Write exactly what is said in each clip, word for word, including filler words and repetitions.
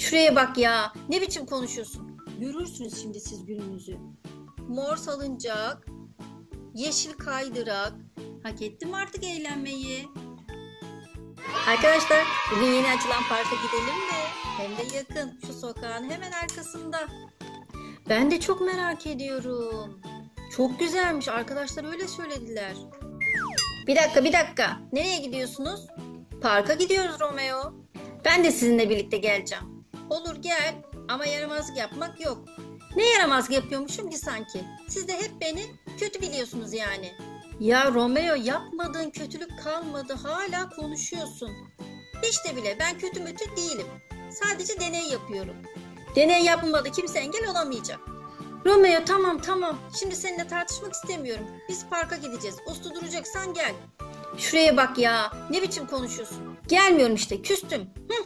Şuraya bak ya. Ne biçim konuşuyorsun? Görürsünüz şimdi siz gününüzü. Mor salıncak, yeşil kaydırak. Hak ettim artık eğlenmeyi. Arkadaşlar bugün yeni açılan parka gidelim mi? Hem de yakın. Şu sokağın hemen arkasında. Ben de çok merak ediyorum. Çok güzelmiş. Arkadaşlar öyle söylediler. Bir dakika bir dakika. Nereye gidiyorsunuz? Parka gidiyoruz Romeo. Ben de sizinle birlikte geleceğim. Olur gel ama yaramazlık yapmak yok. Ne yaramazlık yapıyormuşum ki sanki? Siz de hep beni kötü biliyorsunuz yani. Ya Romeo yapmadığın kötülük kalmadı, hala konuşuyorsun. Hiç de bile ben kötü mütü değilim. Sadece deney yapıyorum. Deney yapmada kimse engel olamayacak. Romeo tamam tamam, şimdi seninle tartışmak istemiyorum. Biz parka gideceğiz. Uslu duracaksan gel. Şuraya bak ya, ne biçim konuşuyorsun? Gelmiyorum işte, küstüm. Hı.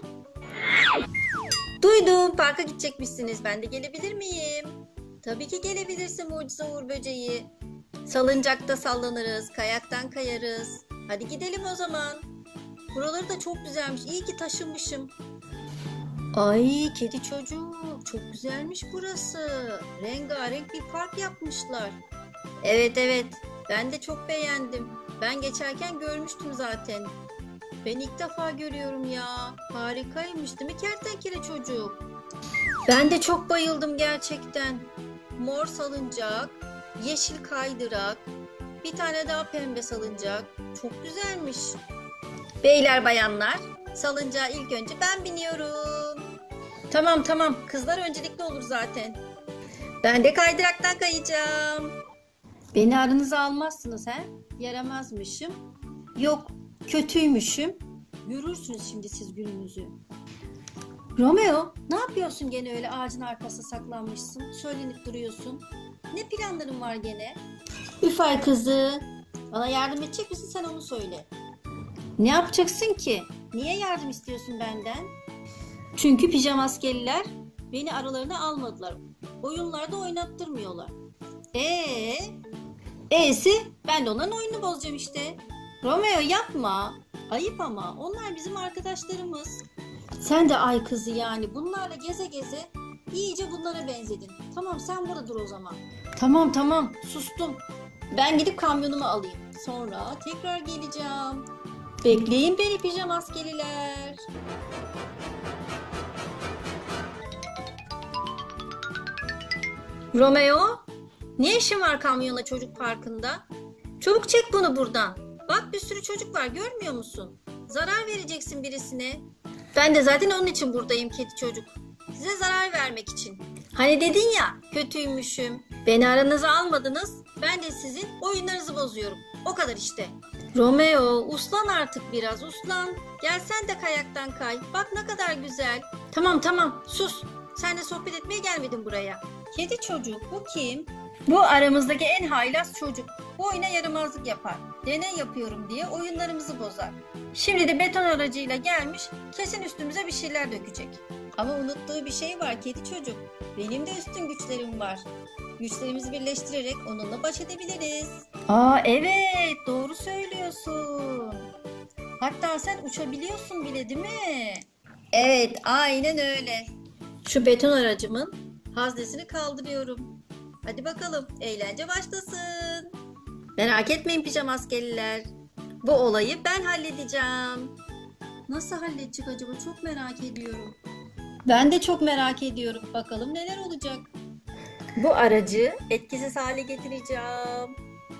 Duydum, parka gidecekmişsiniz. Ben de gelebilir miyim? Tabii ki gelebilirsin mucize Uğur Böceği. Salıncakta sallanırız, kayaktan kayarız. Hadi gidelim o zaman. Buraları da çok güzelmiş. İyi ki taşınmışım. Ay kedi çocuk, çok güzelmiş burası. Rengarenk bir park yapmışlar. Evet evet, ben de çok beğendim. Ben geçerken görmüştüm zaten. Ben ilk defa görüyorum ya. Harikaymış değil mi kertenkele çocuk? Ben de çok bayıldım gerçekten. Mor salıncak, yeşil kaydırak, bir tane daha pembe salıncak. Çok güzelmiş. Beyler bayanlar, salıncağa ilk önce ben biniyorum. Tamam tamam, kızlar öncelikli olur zaten. Ben de kaydıraktan kayacağım. Beni aranıza almazsınız he? Yaramazmışım. Yok, kötüymüşüm. Görürsünüz şimdi siz gününüzü. Romeo, ne yapıyorsun gene öyle ağacın arkasına saklanmışsın? Söylenip duruyorsun. Ne planların var gene? Üfay kızı, bana yardım edecek misin, sen onu söyle. Ne yapacaksın ki? Niye yardım istiyorsun benden? Çünkü pijama askeriler beni aralarına almadılar. Oyunlarda oynattırmıyorlar. Ee, E'si ben de onların oyununu bozacağım işte. Romeo yapma. Ayıp ama. Onlar bizim arkadaşlarımız. Sen de ay kızı yani. Bunlarla geze geze iyice bunlara benzedin. Tamam sen burada dur o zaman. Tamam tamam sustum. Ben gidip kamyonumu alayım. Sonra tekrar geleceğim. Bekleyin beni pijama askeriler. Romeo, ne işin var kamyonla çocuk parkında? Çabuk çek bunu buradan. Bak bir sürü çocuk var, görmüyor musun? Zarar vereceksin birisine. Ben de zaten onun için buradayım kedi çocuk. Size zarar vermek için. Hani dedin ya kötüymüşüm. Beni aranıza almadınız. Ben de sizin oyunlarınızı bozuyorum. O kadar işte. Romeo uslan artık biraz uslan. Gel sen de kayaktan kay. Bak ne kadar güzel. Tamam tamam sus. Sen de sohbet etmeye gelmedin buraya. Kedi çocuk bu kim? Bu aramızdaki en haylaz çocuk. Bu oyuna yaramazlık yapar. Deney yapıyorum diye oyunlarımızı bozar. Şimdi de beton aracıyla gelmiş, kesin üstümüze bir şeyler dökecek. Ama unuttuğu bir şey var kedi çocuk. Benim de üstün güçlerim var. Güçlerimizi birleştirerek onunla baş edebiliriz. Aa evet, doğru söylüyorsun. Hatta sen uçabiliyorsun bile değil mi? Evet, aynen öyle. Şu beton aracımın haznesini kaldırıyorum. Hadi bakalım, eğlence başlasın. Merak etmeyin pijama askeriler. Bu olayı ben halledeceğim. Nasıl halledecek acaba? Çok merak ediyorum. Ben de çok merak ediyorum. Bakalım neler olacak. Bu aracı etkisiz hale getireceğim.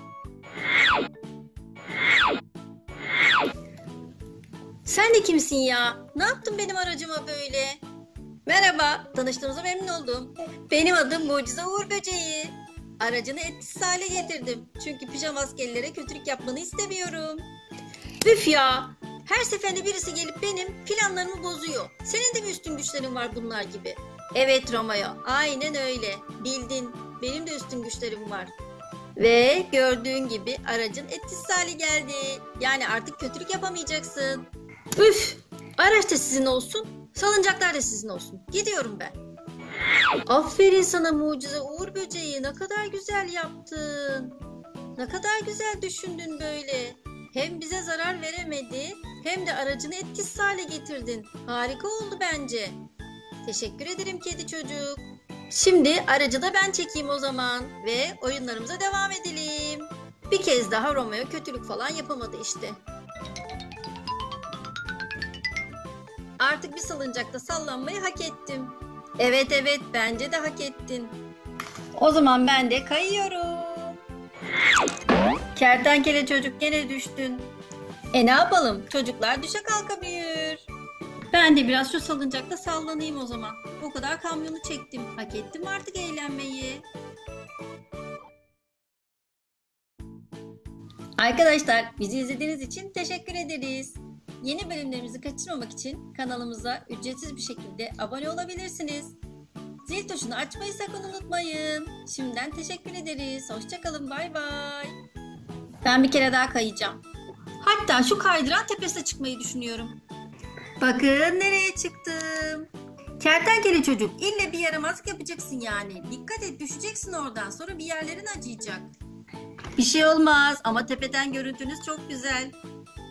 Sen de kimsin ya? Ne yaptın benim aracıma böyle? Merhaba, tanıştığımıza memnun oldum. Benim adım Mucize Uğur Böceği. Aracını etkisiz hale getirdim. Çünkü pijama askerlere kötülük yapmanı istemiyorum. Üf ya! Her seferinde birisi gelip benim planlarımı bozuyor. Senin de mi üstün güçlerin var bunlar gibi? Evet Romeo, aynen öyle. Bildin, benim de üstün güçlerim var. Ve gördüğün gibi aracın etkisiz hale geldi. Yani artık kötülük yapamayacaksın. Üf! Araç da sizin olsun, salıncaklar da sizin olsun. Gidiyorum ben. Aferin sana mucize Uğur Böceği, ne kadar güzel yaptın. Ne kadar güzel düşündün böyle. Hem bize zarar veremedi hem de aracını etkisiz hale getirdin. Harika oldu bence. Teşekkür ederim kedi çocuk. Şimdi aracı da ben çekeyim o zaman ve oyunlarımıza devam edelim. Bir kez daha Romeo kötülük falan yapamadı işte. Artık bir salıncakta sallanmayı hak ettim. Evet evet, bence de hak ettin. O zaman ben de kayıyorum. Kertenkele çocuk, gene düştün. E ne yapalım? Çocuklar düşe kalka büyür. Ben de biraz şu salıncakta sallanayım o zaman. O kadar kamyonu çektim. Hak ettim artık eğlenmeyi. Arkadaşlar, bizi izlediğiniz için teşekkür ederiz. Yeni bölümlerimizi kaçırmamak için kanalımıza ücretsiz bir şekilde abone olabilirsiniz. Zil tuşunu açmayı sakın unutmayın. Şimdiden teşekkür ederiz. Hoşça kalın. Bay bay. Ben bir kere daha kayacağım. Hatta şu kaydıran tepesine çıkmayı düşünüyorum. Bakın nereye çıktım. Kertenkele çocuk, ille bir yaramazlık yapacaksın yani. Dikkat et, düşeceksin oradan, sonra bir yerlerin acıyacak. Bir şey olmaz ama tepeden görüntünüz çok güzel.